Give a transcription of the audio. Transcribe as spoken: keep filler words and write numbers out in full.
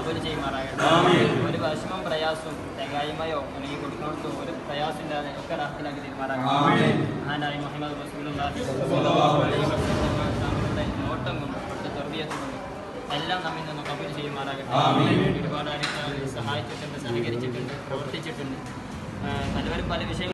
കബൂൽ ചെയ്യുമാറാകട്ടെ. ഒരു വിഷമം പ്രയാസവും തികയായ്മയോ അല്ലെങ്കിൽ കൊടുക്കുന്നതോ ഒരു പ്രയാസം ഇല്ലാതെ ഒക്കെ റാഹത്തിലാക്കി തീരുമാറാകട്ടെ. മഹാനായ മുഹമ്മദ് റസൂലുള്ളാഹി സ്വല്ലല്ലാഹു അലൈഹി വസല്ലം തങ്ങളുടെ നോട്ടം കൊണ്ട് അവിടുത്തെ തർബിയത്ത് കൊണ്ട് എല്ലാം നമ്മിൽ നിന്ന് കബൂൽ ചെയ്യുമാറാകട്ടെ. ഒരുപാട് ആളുകൾ സഹായിച്ചിട്ടുണ്ട്, സഹകരിച്ചിട്ടുണ്ട്, പ്രവർത്തിച്ചിട്ടുണ്ട്. പലവരും പല വിഷയങ്ങൾ